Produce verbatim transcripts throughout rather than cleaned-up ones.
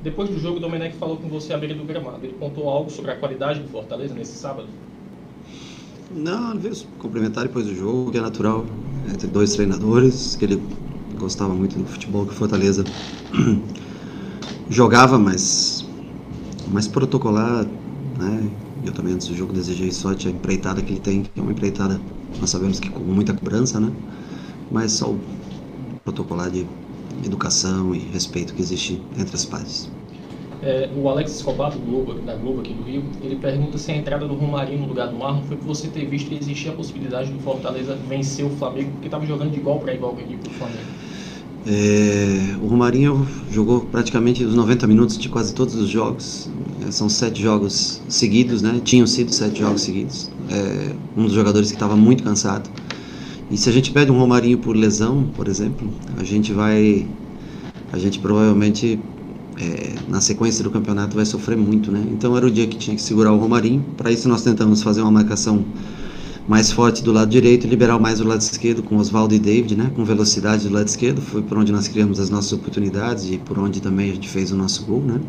Depois do jogo, o Domenech falou com você à beira do gramado. Ele contou algo sobre a qualidade do Fortaleza nesse sábado? Não, ele veio cumprimentar depois do jogo, que é natural, entre dois treinadores, que ele gostava muito do futebol que o Fortaleza jogava, mas mais protocolar, né? Eu também antes do jogo desejei sorte a empreitada que ele tem, que é uma empreitada, nós sabemos que com muita cobrança, né? Mas só o protocolar de educação e respeito que existe entre as partes. É, o Alex Escobar, do Globo, da Globo aqui do Rio, ele pergunta se a entrada do Romarinho no lugar do Marlon foi por você ter visto que existia a possibilidade do Fortaleza vencer o Flamengo, porque estava jogando de igual para igual com a equipe do Flamengo. É, o Romarinho jogou praticamente os noventa minutos de quase todos os jogos. É, são sete jogos seguidos, né? Tinham sido sete jogos seguidos. É, um dos jogadores que estava muito cansado. E se a gente pede um Romarinho por lesão, por exemplo, a gente vai, a gente provavelmente é, na sequência do campeonato vai sofrer muito, né? Então era o dia que tinha que segurar o Romarinho. Para isso nós tentamos fazer uma marcação mais forte do lado direito e liberar mais o lado esquerdo com Oswaldo e David, né? Com velocidade do lado esquerdo. Foi por onde nós criamos as nossas oportunidades e por onde também a gente fez o nosso gol, né?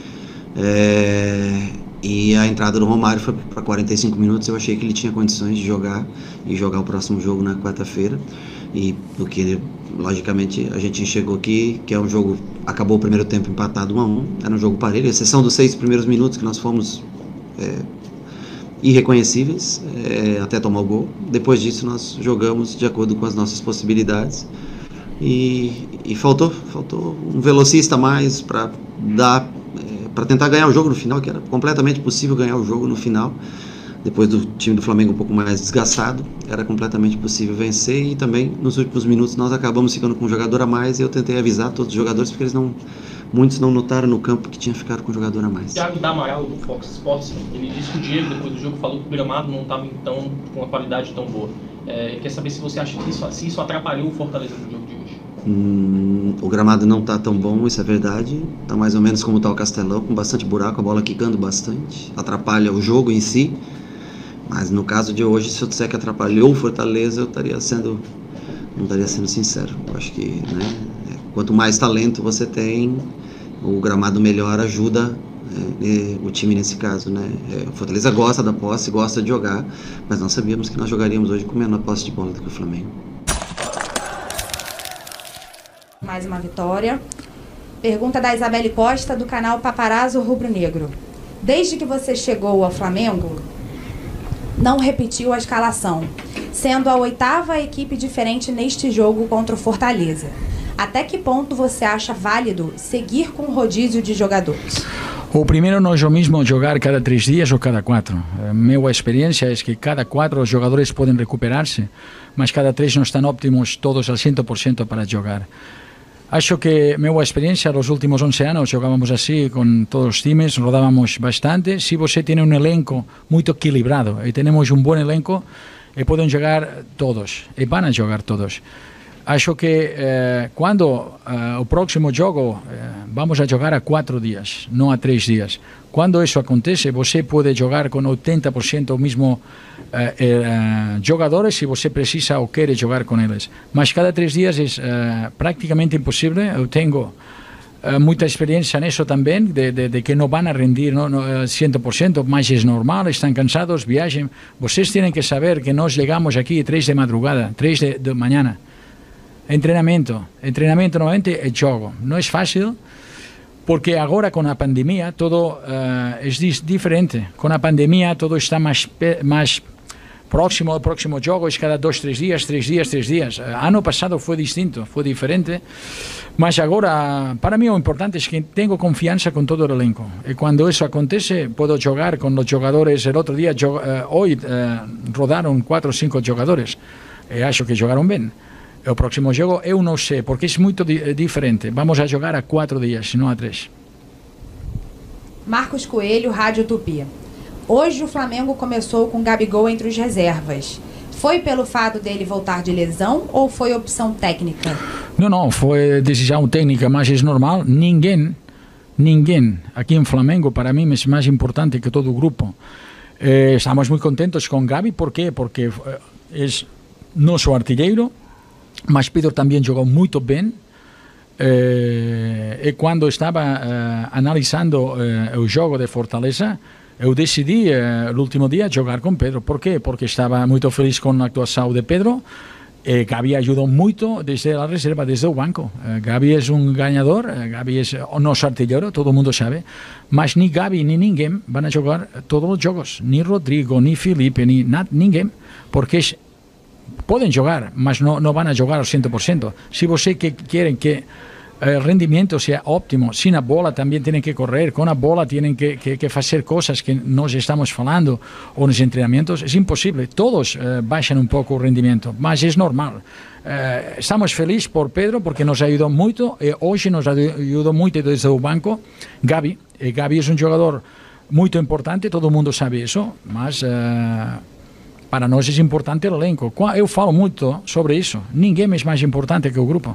É, e a entrada do Romário foi para quarenta e cinco minutos. Eu achei que ele tinha condições de jogar e jogar o próximo jogo na quarta-feira, e porque logicamente a gente enxergou aqui que é um jogo, acabou o primeiro tempo empatado um a um, era um jogo parelho, exceção dos seis primeiros minutos que nós fomos é, irreconhecíveis é, até tomar o gol. Depois disso nós jogamos de acordo com as nossas possibilidades e, e faltou, faltou um velocista a mais para dar é, para tentar ganhar o jogo no final, que era completamente possível ganhar o jogo no final. Depois do time do Flamengo um pouco mais desgastado, era completamente possível vencer. E também nos últimos minutos nós acabamos ficando com um jogador a mais e eu tentei avisar todos os jogadores, porque eles não, muitos não notaram no campo que tinha ficado com um jogador a mais. Thiago Damaral, do Fox Sports, ele disse que o Diego, depois do jogo, falou que o gramado não estava então, com uma qualidade tão boa. É, quer saber se você acha que isso, se isso atrapalhou o Fortaleza no jogo de hoje? Hum, o gramado não está tão bom, isso é verdade. Está mais ou menos como está o Castelão, com bastante buraco, a bola quicando bastante. Atrapalha o jogo em si. Mas no caso de hoje, se eu disser que atrapalhou o Fortaleza, eu estaria sendo, não estaria sendo sincero. Eu acho que, né, quanto mais talento você tem, o gramado melhor ajuda é, o time nesse caso, né? É, o Fortaleza gosta da posse, gosta de jogar, mas nós sabíamos que nós jogaríamos hoje com menor posse de bola do que o Flamengo. Mais uma vitória. Pergunta da Isabelle Costa, do canal Paparazzo Rubro Negro. Desde que você chegou ao Flamengo, não repetiu a escalação, sendo a oitava equipe diferente neste jogo contra o Fortaleza. Até que ponto você acha válido seguir com o rodízio de jogadores? O primeiro não é o mesmo jogar cada três dias ou cada quatro. A minha experiência é que cada quatro os jogadores podem recuperar-se, mas cada três não estão óptimos todos al cem por cento para jogar. Acho que minha experiência nos últimos onze anos jogávamos assim com todos os times, rodávamos bastante. Se você tem um elenco muito equilibrado e temos um bom elenco, e podem jogar todos, e vão a jogar todos. Acho que eh, quando eh, o próximo jogo eh, vamos a jogar a quatro dias, não a três dias. Quando isso acontece, você pode jogar com oitenta por cento o mesmo eh, eh, jogadores se você precisa ou quer jogar com eles. Mas cada três dias é eh, praticamente impossível. Eu tenho eh, muita experiência nisso também, de, de, de que não vão a rendir no, no, cem por cento, mas é normal, estão cansados, viajem. Vocês têm que saber que nós chegamos aqui três de madrugada, três de, de manhã. Entrenamento, entrenamento novamente é jogo. Não é fácil, porque agora com a pandemia todo uh, é diferente. Com a pandemia todo está mais, mais próximo. O próximo jogo é cada dois, três dias, três dias, três dias. Uh, ano passado foi distinto, foi diferente. Mas agora, para mim o importante é que tenho confiança com todo o elenco. E quando isso acontece, posso jogar com os jogadores. O outro dia, uh, hoje, uh, rodaram quatro ou cinco jogadores. E acho que jogaram bem. O próximo jogo eu não sei, porque é muito di diferente. Vamos a jogar a quatro dias, não a três. Marcos Coelho, Rádio Tupi. Hoje o Flamengo começou com Gabigol entre os reservas. Foi pelo fato dele voltar de lesão ou foi opção técnica? Não, não, foi decisão técnica, mas é normal. Ninguém, ninguém aqui em Flamengo, para mim, é mais importante que todo o grupo. Eh, estamos muito contentos com Gabi, ¿por quê? Porque é nosso artilheiro. Mas Pedro também jogou muito bem, eh, e quando estava eh, analisando eh, o jogo de Fortaleza, eu decidi eh, l'ultimo dia jogar com Pedro. Por quê? Porque estava muito feliz com a atuação de Pedro. Eh, Gabi ajudou muito desde a reserva, desde o banco. Eh, Gabi é um ganhador, eh, Gabi é o nosso artilheiro, todo mundo sabe, mas nem Gabi nem ninguém vão jogar todos os jogos, nem Rodrigo, nem Felipe, nem nada, ninguém, porque podem jogar, mas não, não vão jogar ao cem por cento. Se você que querem que el rendimiento sea óptimo, sin a bola también tienen que correr, con a bola tienen que, que, que hacer cosas que nos estamos falando o los entrenamientos, es imposible, todos eh, bajan un poco el rendimiento, mas es normal. Eh, estamos felices por Pedro porque nos ayudó mucho, e hoy nos ayudó mucho desde el banco Gabi, e Gabi es un jugador muy importante, todo el mundo sabe eso, mas eh, para nós é importante o elenco. Eu falo muito sobre isso, ninguém é mais importante que o grupo.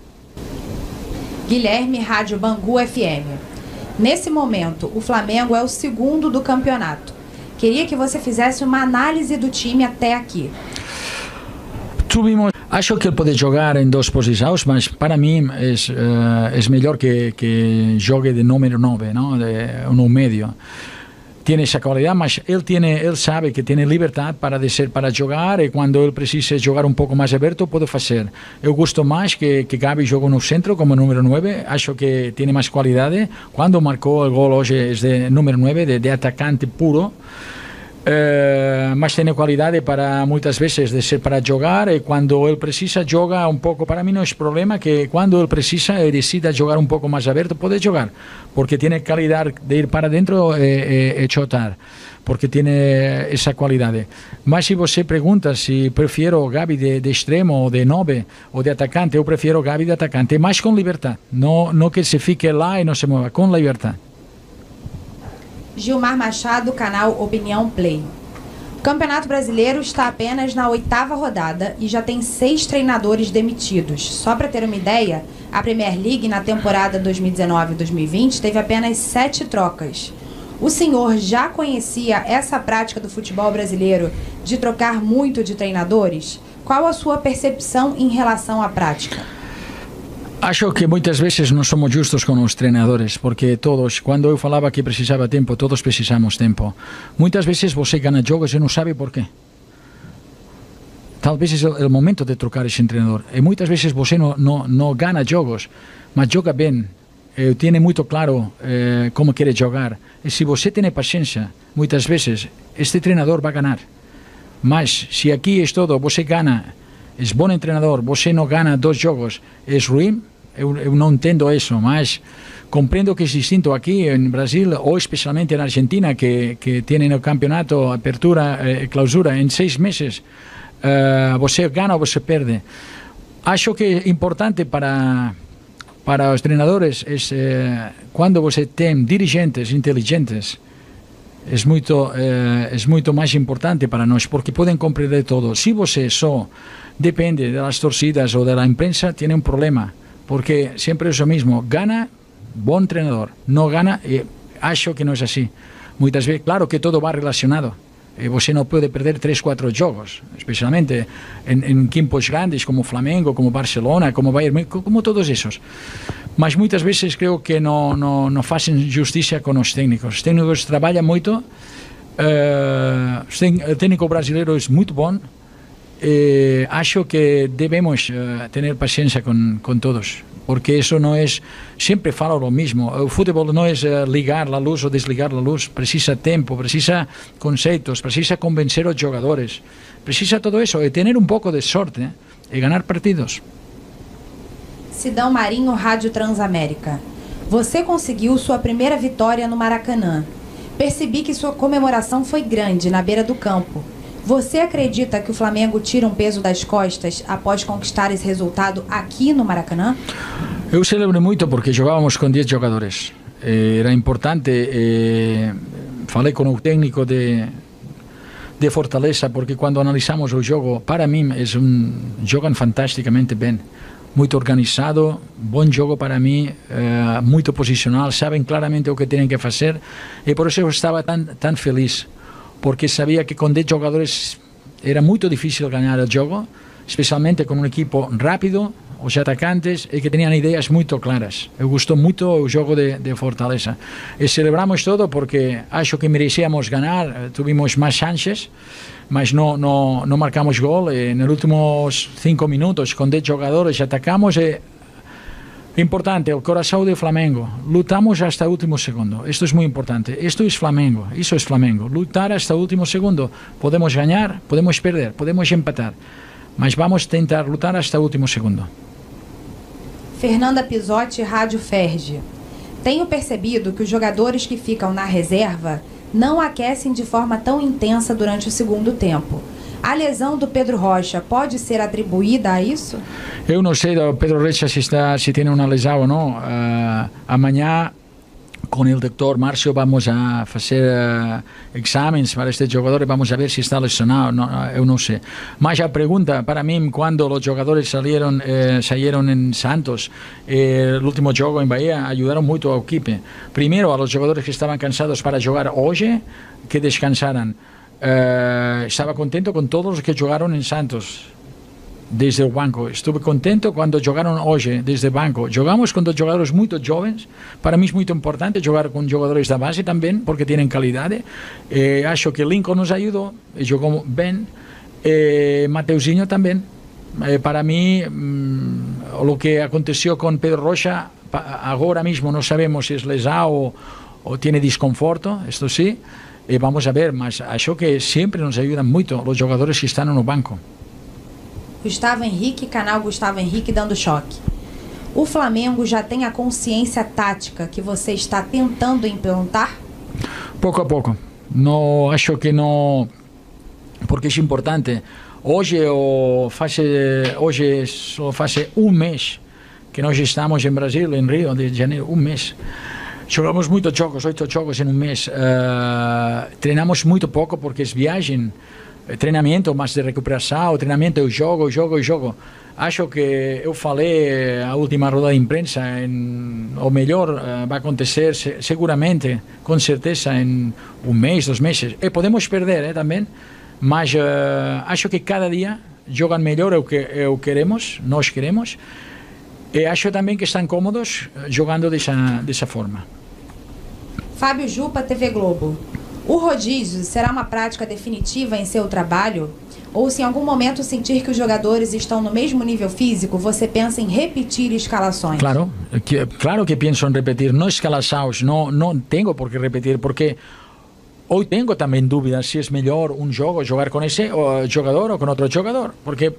Guilherme, Rádio Bangu F M. Nesse momento, o Flamengo é o segundo do campeonato. Queria que você fizesse uma análise do time até aqui. Tuvimos, acho que ele pode jogar em duas posições, mas para mim é, uh, é melhor que, que jogue de número nove, ¿no? De, no medio. Tiene esa cualidad, mas él, tiene, él sabe que tiene libertad para, ser, para jogar, e quando ele precisa jogar um pouco mais aberto, pode fazer. Eu gosto mais que, que Gabi jogue no centro como número nove, acho que tiene mais qualidade. Quando marcou o gol hoje é de número nove, de, de atacante puro, uh, mas tem qualidade para muitas vezes de ser para jogar, e quando ele precisa joga um pouco. Para mim não é problema que quando ele precisa e decida jogar um pouco mais aberto, pode jogar, porque tiene qualidade de ir para dentro e, e, e chutar, porque tiene essa qualidade. Mas se você pergunta se prefiro Gabi de, de extremo ou de nove ou de atacante, eu prefiro Gabi de atacante, mas com liberdade, não, não que se fique lá e não se mova, com liberdade. Gilmar Machado, canal Opinião Play. O Campeonato Brasileiro está apenas na oitava rodada e já tem seis treinadores demitidos. Só para ter uma ideia, a Premier League na temporada dois mil e dezenove dois mil e vinte teve apenas sete trocas. O senhor já conhecia essa prática do futebol brasileiro de trocar muito de treinadores? Qual a sua percepção em relação à prática? Acho que muitas vezes não somos justos com os treinadores, porque todos, quando eu falava que precisava tempo, todos precisamos tempo. Muitas vezes você ganha jogos e não sabe por quê. Talvez é o momento de trocar esse treinador. E muitas vezes você não, não, não ganha jogos, mas joga bem. E tem muito claro eh, como quer jogar. E se você tem paciência, muitas vezes este treinador vai ganhar. Mas se aqui é todo, você ganha, é bom treinador, você não ganha dois jogos, é ruim. Eu, eu não entendo isso, mas compreendo que é distinto aqui em Brasil, ou especialmente na Argentina, que, que tem o campeonato, apertura e eh, clausura em seis meses. Uh, você ganha ou você perde. Acho que é importante para, para os treinadores é, eh, quando você tem dirigentes inteligentes, é muito, eh, é muito mais importante para nós, porque podem compreender todo. Se você só depende das torcidas ou da imprensa, tem um problema, porque sempre é o mesmo, gana bom treinador, não gana, e acho que não é assim. Muitas vezes, claro que todo vai relacionado, e você não pode perder três, quatro jogos, especialmente em, em equipos grandes como Flamengo, como Barcelona, como Bayern, como todos esses. Mas muitas vezes creio que não, não, não fazem justiça com os técnicos. Os técnicos trabalham muito, uh, o técnico brasileiro é muito bom, e acho que devemos uh, ter paciência com, com todos, porque isso não é, sempre falo o mesmo, o futebol não é uh, ligar a luz ou desligar a luz, precisa tempo, precisa conceitos, precisa convencer os jogadores, precisa todo isso, e ter um pouco de sorte, eh, e ganhar partidos. Sidão Marinho, Rádio Transamérica. Você conseguiu sua primeira vitória no Maracanã. Percebi que sua comemoração foi grande na beira do campo. Você acredita que o Flamengo tira um peso das costas após conquistar esse resultado aqui no Maracanã? Eu celebro muito porque jogávamos com dez jogadores. Era importante. Eh, falei com o técnico de, de Fortaleza, porque quando analisamos o jogo, para mim, é um, jogam fantasticamente bem. Muito organizado, bom jogo para mim, eh, muito posicional, sabem claramente o que têm que fazer, e por isso eu estava tão, tão feliz, porque sabia que com dez jogadores era muito difícil ganhar o jogo, especialmente com um equipo rápido, os atacantes, e que tenían ideas muito claras. Eu gostou muito o jogo de, de Fortaleza. E celebramos todo porque acho que merecíamos ganar, tuvimos más chances, mas no, no, no marcamos gol. E nos últimos cinco minutos, con dez jogadores, atacamos e importante, el corazón de Flamengo. Lutamos hasta el último segundo. Esto es muy importante. Esto es Flamengo. Eso es Flamengo. Lutar hasta el último segundo. Podemos ganar, podemos perder, podemos empatar. Mas vamos tentar lutar hasta el último segundo. Fernanda Pisotti, Rádio Ferge. Tenho percebido que os jogadores que ficam na reserva não aquecem de forma tão intensa durante o segundo tempo. A lesão do Pedro Rocha pode ser atribuída a isso? Eu não sei do Pedro Rocha se, está, se tem uma lesão ou não. Uh, amanhã, com o doutor Márcio, vamos a fazer uh, exames para este jogador e vamos a ver se está lesionado. No, eu não sei. Mas a pergunta para mim, quando os jogadores saíram, eh, saíram em Santos, eh, o último jogo em Bahia, ajudaram muito a equipe. Primeiro, a los jogadores que estavam cansados para jogar hoje, que descansaran. Uh, estaba contento con todos los que jugaron en Santos desde el banco. Estuve contento cuando jugaron hoy desde el banco. Jugamos con dos jugadores muy jóvenes. Para mí es muy importante jugar con jugadores de base también porque tienen calidad. Eh, acho que Lincoln nos ayudó, jugó bien. Eh, Mateuzinho también. Eh, para mí, mmm, lo que aconteció con Pedro Rocha, ahora mismo no sabemos si es lesado o, o tiene desconforto, esto sí. E vamos a ver, mas acho que sempre nos ajudam muito os jogadores que estão no banco. Gustavo Henrique, canal Gustavo Henrique dando choque. O Flamengo já tem a consciência tática que você está tentando implantar? Pouco a pouco. Não, acho que não, porque é importante. Hoje, o faz, hoje só faz um mês que nós estamos em Brasil, em Rio de Janeiro, um mês. Jogamos muitos jogos, oito jogos em um mês. Uh, treinamos muito pouco porque é viagem, treinamento, mas de recuperação, treinamento, eu jogo, eu jogo, eu jogo. Acho que eu falei a última roda de imprensa, em, o melhor uh, vai acontecer se, seguramente, com certeza, em um mês, dois meses. E podemos perder eh, também, mas uh, acho que cada dia jogam melhor o que eu queremos, nós queremos. E acho também que estão cômodos jogando dessa, dessa forma. Fábio Jupa, T V Globo. O rodízio será uma prática definitiva em seu trabalho? Ou se em algum momento sentir que os jogadores estão no mesmo nível físico, você pensa em repetir escalações? Claro, que, claro que penso em repetir. Não escalações, não, não tenho por que repetir, porque hoje tenho também dúvidas se é melhor um jogo jogar com esse jogador ou com outro jogador. Porque...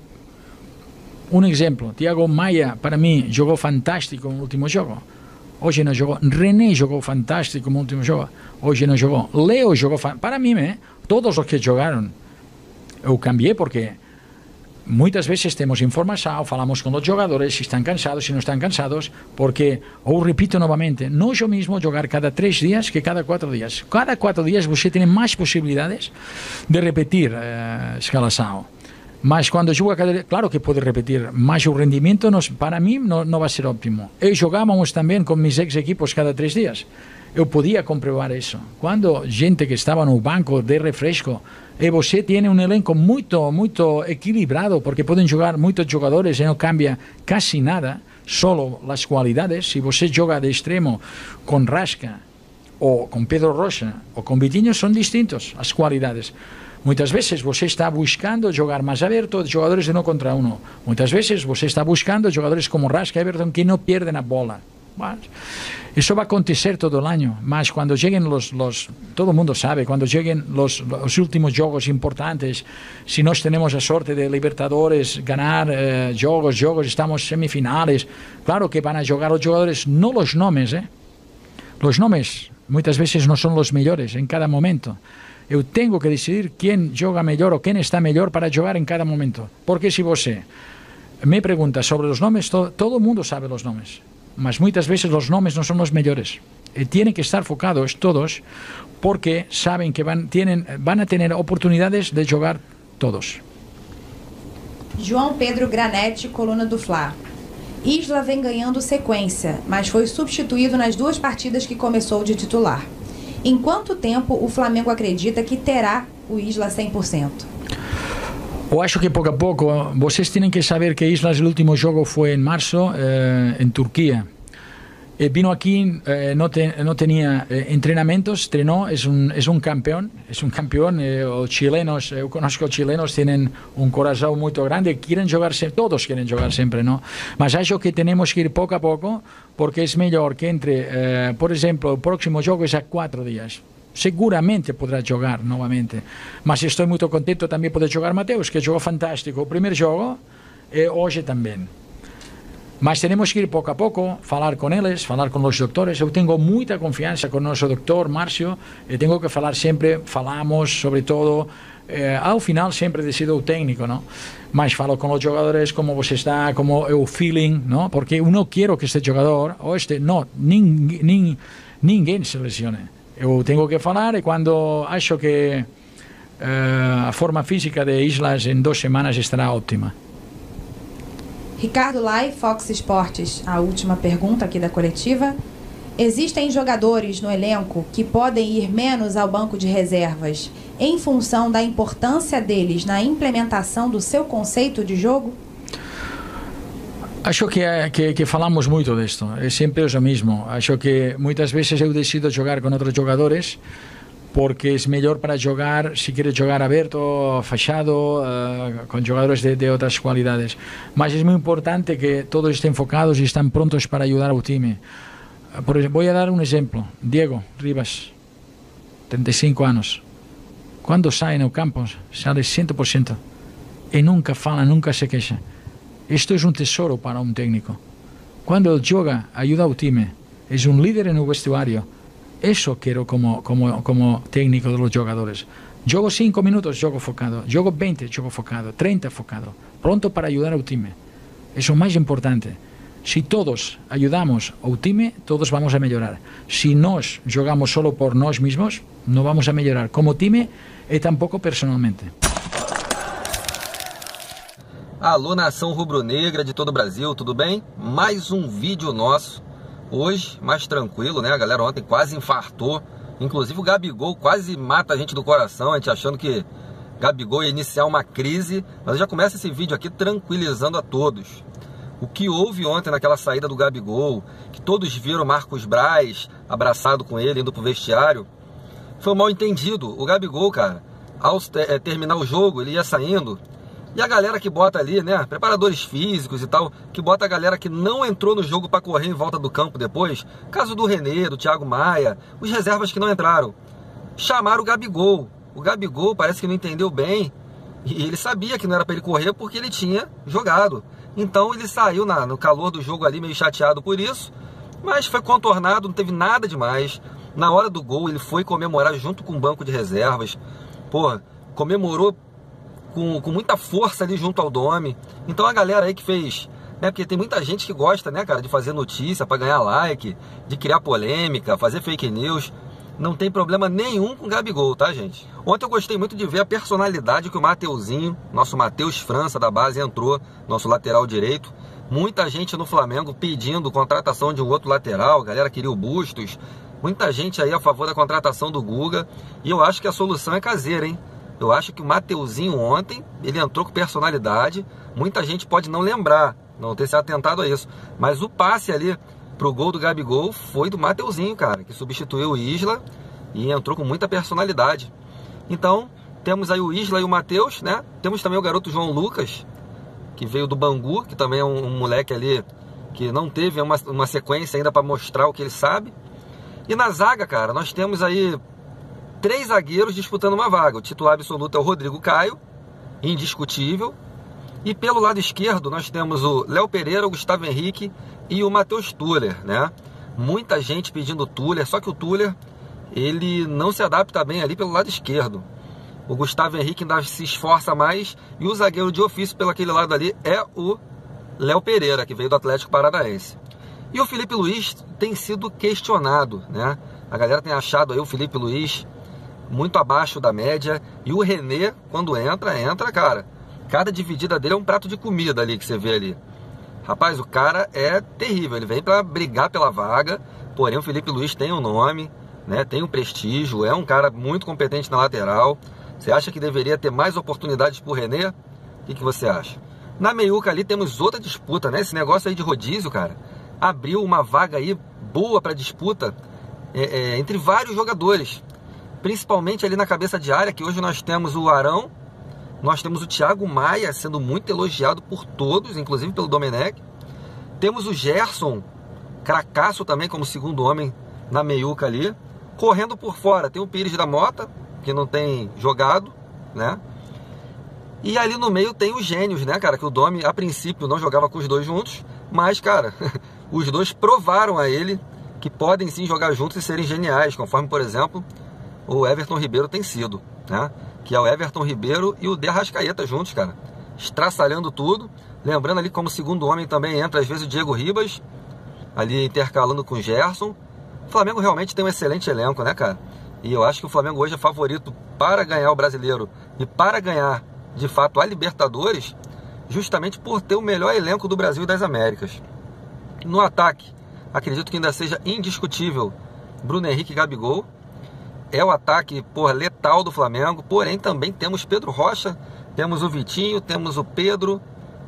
Um exemplo, Thiago Maia, para mim, jogou fantástico no último jogo. Hoje não jogou. René jogou fantástico no último jogo. Hoje não jogou. Leo jogou fantástico. Para mim, eh, todos os que jogaram, eu cambiei porque muitas vezes temos informação, falamos com os jogadores, se estão cansados, se não estão cansados, porque, eu repito novamente, não é o mesmo jogar cada três dias que cada quatro dias. Cada quatro dias você tem mais possibilidades de repetir a uh, escalação. Mas quando joga cada dia, claro que pode repetir, mas o rendimento nos, para mim não, não vai ser óptimo. E jogávamos também com meus ex-equipos cada três dias. Eu podia comprovar isso. Quando gente que estava no banco de refresco, e você tem um elenco muito, muito equilibrado, porque podem jogar muitos jogadores e não cambia quase nada, só as qualidades. Se você joga de extremo com Rasca, ou com Pedro Rocha, ou com Vitinho, são distintos as qualidades. Muitas vezes você está buscando jogar mais aberto, jogadores de um contra um. Muitas vezes você está buscando jogadores como Rasca e Everton que não perdem a bola. Mas isso vai acontecer todo o ano, mas quando cheguem os, os todo mundo sabe, quando cheguem os, os últimos jogos importantes, se nós temos a sorte de Libertadores, ganhar eh, jogos, jogos, estamos semifinales, claro que vão a jogar os jogadores, não os nomes, eh? Os nomes muitas vezes não são os melhores em cada momento. Eu tenho que decidir quem joga melhor ou quem está melhor para jogar em cada momento. Porque se você me pergunta sobre os nomes, to, todo mundo sabe os nomes. Mas muitas vezes os nomes não são os melhores. E têm que estar focados todos porque sabem que van, tienen, van a ter oportunidades de jogar todos. João Pedro Granete, coluna do Fla. Isla vem ganhando sequência, mas foi substituído nas duas partidas que começou de titular. Em quanto tempo o Flamengo acredita que terá o Isla cem por cento? Eu acho que pouco a pouco, vocês têm que saber que Islas, o último jogo foi em março, eh, em Turquia. E vino aqui, eh, não, te, não tinha eh, treinamentos, treinou, é um, é um campeão, é um campeão, eh, os chilenos, eu conozco os chilenos, têm um coração muito grande, querem jogar sempre, todos querem jogar sempre, não? Mas acho que temos que ir pouco a pouco, porque é melhor que entre, eh, por exemplo, o próximo jogo é há quatro dias. Seguramente poderá jogar novamente, mas estou muito contente também poder jogar Mateus, que jogou fantástico o primeiro jogo e hoje também. Mas temos que ir pouco a pouco, falar com eles, falar com os doutores. Eu tenho muita confiança com o nosso doutor Márcio e tenho que falar sempre, falamos sobre todo, eh, ao final sempre decido o técnico, não? Mas falo com os jogadores como você está, como é o feeling, não? Porque eu não quero que este jogador, ou este, não, nin, nin, ninguém se lesione. Eu tenho que falar e quando acho que uh, a forma física de Islas em duas semanas estará ótima. Ricardo Lai, Fox Sports, a última pergunta aqui da coletiva. Existem jogadores no elenco que podem ir menos ao banco de reservas em função da importância deles na implementação do seu conceito de jogo? Acho que, que, que falamos muito disto, é sempre o mesmo. Acho que muitas vezes eu decido jogar com outros jogadores porque é melhor para jogar, se quer jogar aberto, fechado, uh, com jogadores de, de outras qualidades. Mas é muito importante que todos estén focados e estão prontos para ajudar ao time. Por exemplo, vou dar um exemplo. Diego Rivas, trinta e cinco anos. Quando sai no campo, sai cem por cento. E nunca fala, nunca se queixa. Isto é um tesouro para um técnico. Quando ele joga, ajuda ao time. É um líder no vestuário. Isso quero como, como, como técnico dos jogadores. Jogo cinco minutos, jogo focado. Jogo vinte, jogo focado. trinta, focado. Pronto para ajudar ao time. Isso é o mais importante. Se todos ajudamos ao time, todos vamos a melhorar. Se nós jogamos solo por nós mesmos, não vamos a melhorar como time e tampouco personalmente. Alô, nação rubro-negra de todo o Brasil, tudo bem? Mais um vídeo nosso. Hoje, mais tranquilo, né? A galera ontem quase infartou. Inclusive o Gabigol quase mata a gente do coração, a gente achando que Gabigol ia iniciar uma crise. Mas eu já começo esse vídeo aqui tranquilizando a todos. O que houve ontem naquela saída do Gabigol, que todos viram Marcos Braz abraçado com ele, indo pro vestiário, foi um mal entendido. O Gabigol, cara, ao terminar o jogo, ele ia saindo. E a galera que bota ali, né, preparadores físicos e tal, que bota a galera que não entrou no jogo para correr em volta do campo depois, caso do René, do Thiago Maia, os reservas que não entraram, chamaram o Gabigol. O Gabigol parece que não entendeu bem, e ele sabia que não era para ele correr porque ele tinha jogado. Então ele saiu na, no calor do jogo ali, meio chateado por isso, mas foi contornado, não teve nada demais. Na hora do gol ele foi comemorar junto com o banco de reservas. Pô, comemorou Com, com muita força ali junto ao Dome. Então a galera aí que fez, né, porque tem muita gente que gosta, né, cara, de fazer notícia para ganhar like, de criar polêmica, fazer fake news. Não tem problema nenhum com o Gabigol, tá, gente? Ontem eu gostei muito de ver a personalidade que o Mateuzinho, nosso Matheus França da base, entrou, nosso lateral direito. Muita gente no Flamengo pedindo contratação de um outro lateral, a galera queria o Bustos. Muita gente aí a favor da contratação do Guga. E eu acho que a solução é caseira, hein? Eu acho que o Mateuzinho ontem, ele entrou com personalidade. Muita gente pode não lembrar, não ter se atentado a isso. Mas o passe ali pro gol do Gabigol foi do Mateuzinho, cara, que substituiu o Isla e entrou com muita personalidade. Então, temos aí o Isla e o Mateus, né? Temos também o garoto João Lucas, que veio do Bangu, que também é um, um moleque ali que não teve uma, uma sequência ainda para mostrar o que ele sabe. E na zaga, cara, nós temos aí três zagueiros disputando uma vaga. O titular absoluto é o Rodrigo Caio, indiscutível. E pelo lado esquerdo nós temos o Léo Pereira, o Gustavo Henrique e o Matheus Tuller, né? Muita gente pedindo o Tuller, só que o Tuller, ele não se adapta bem ali pelo lado esquerdo. O Gustavo Henrique ainda se esforça mais e o zagueiro de ofício pelo aquele lado ali é o Léo Pereira, que veio do Atlético Paranaense. E o Felipe Luiz tem sido questionado, né? A galera tem achado aí o Felipe Luiz muito abaixo da média. E o René, quando entra, entra, cara. Cada dividida dele é um prato de comida ali que você vê ali. Rapaz, o cara é terrível. Ele vem para brigar pela vaga. Porém, o Felipe Luiz tem um nome, né? Tem um prestígio. É um cara muito competente na lateral. Você acha que deveria ter mais oportunidades pro René? que, que você acha? Na meiuca ali temos outra disputa, né? Esse negócio aí de rodízio, cara, abriu uma vaga aí boa para disputa é, é, entre vários jogadores. Principalmente ali na cabeça de área, que hoje nós temos o Arão, nós temos o Thiago Maia sendo muito elogiado por todos, inclusive pelo Domenech. Temos o Gerson, cracaço também como segundo homem na meiuca ali. Correndo por fora, tem o Pires da Mota, que não tem jogado, né? E ali no meio tem os gênios, né, cara? Que o Domi, a princípio, não jogava com os dois juntos, mas, cara, os dois provaram a ele que podem sim jogar juntos e serem geniais, conforme, por exemplo, o Everton Ribeiro tem sido, né? Que é o Everton Ribeiro e o De Arrascaeta juntos, cara, estraçalhando tudo. Lembrando ali como segundo homem também entra, às vezes, o Diego Ribas, ali intercalando com o Gerson. O Flamengo realmente tem um excelente elenco, né, cara? E eu acho que o Flamengo hoje é favorito para ganhar o Brasileiro e para ganhar, de fato, a Libertadores, justamente por ter o melhor elenco do Brasil e das Américas. No ataque, acredito que ainda seja indiscutível Bruno Henrique e Gabigol. É o ataque, por letal do Flamengo, porém também temos Pedro Rocha, temos o Vitinho, temos o Pedro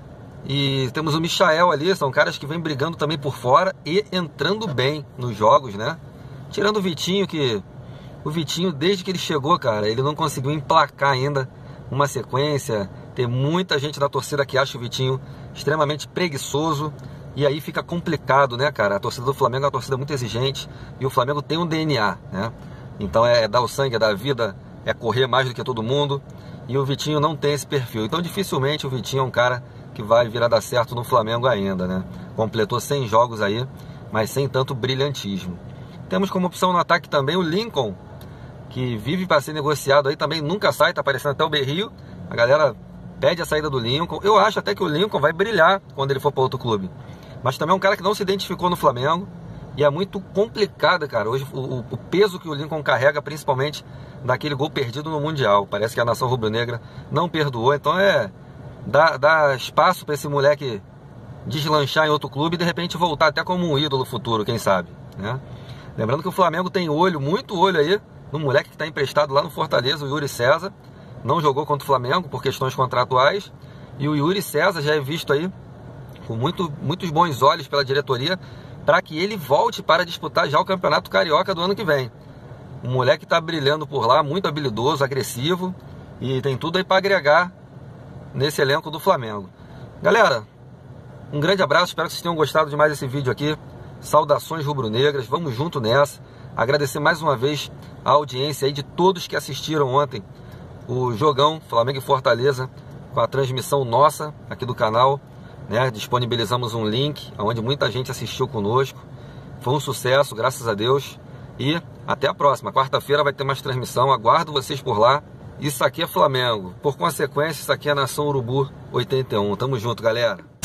e temos o Michael ali. São caras que vêm brigando também por fora e entrando bem nos jogos, né? Tirando o Vitinho, que o Vitinho, desde que ele chegou, cara, ele não conseguiu emplacar ainda uma sequência. Tem muita gente da torcida que acha o Vitinho extremamente preguiçoso. E aí fica complicado, né, cara? A torcida do Flamengo é uma torcida muito exigente e o Flamengo tem um D N A, né? Então é dar o sangue, é dar a vida, é correr mais do que todo mundo. E o Vitinho não tem esse perfil. Então dificilmente o Vitinho é um cara que vai vir a dar certo no Flamengo ainda, né? Completou cem jogos aí, mas sem tanto brilhantismo. Temos como opção no ataque também o Lincoln, que vive para ser negociado aí, também nunca sai, tá aparecendo até o Berrio. A galera pede a saída do Lincoln. Eu acho até que o Lincoln vai brilhar quando ele for para outro clube. Mas também é um cara que não se identificou no Flamengo. E é muito complicado, cara, hoje o, o peso que o Lincoln carrega, principalmente daquele gol perdido no Mundial. Parece que a nação rubro-negra não perdoou. Então é dar, dar espaço para esse moleque deslanchar em outro clube e de repente voltar até como um ídolo futuro, quem sabe, né? Lembrando que o Flamengo tem olho, muito olho aí, no moleque que está emprestado lá no Fortaleza, o Yuri César. Não jogou contra o Flamengo por questões contratuais. E o Yuri César já é visto aí com muito, muitos bons olhos pela diretoria, para que ele volte para disputar já o Campeonato Carioca do ano que vem. O moleque está brilhando por lá, muito habilidoso, agressivo, e tem tudo aí para agregar nesse elenco do Flamengo. Galera, um grande abraço, espero que vocês tenham gostado de mais esse vídeo aqui. Saudações rubro-negras, vamos junto nessa. Agradecer mais uma vez a audiência aí de todos que assistiram ontem o jogão Flamengo e Fortaleza, com a transmissão nossa aqui do canal. Né, disponibilizamos um link onde muita gente assistiu conosco. Foi um sucesso, graças a Deus. E até a próxima. Quarta-feira vai ter mais transmissão. Aguardo vocês por lá. Isso aqui é Flamengo. Por consequência, isso aqui é Nação Urubu oitenta e um. Tamo junto, galera.